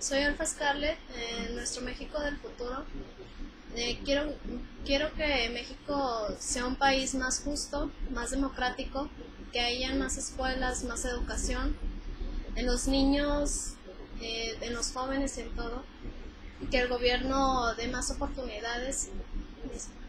Soy Alfa Scarlett, en nuestro México del futuro. Quiero que México sea un país más justo, más democrático, que haya más escuelas, más educación, en los niños, en los jóvenes y en todo, que el gobierno dé más oportunidades.